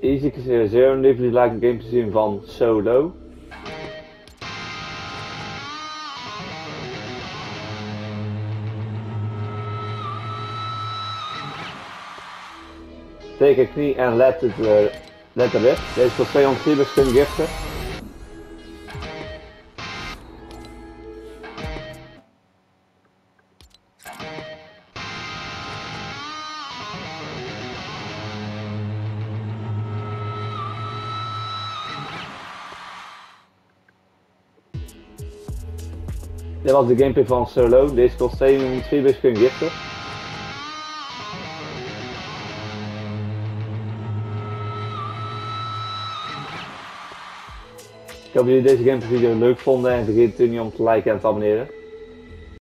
Easy Zero Level lijkt een game te zien van Solo. Steek een knie en let het. Deze kost 200 Freebucks kun giften. Dit was de gameplay van Solo. Deze kost 200 Freebucks kun giften. Ik hoop dat jullie deze gameplay video leuk vonden en vergeet niet om te liken en te abonneren.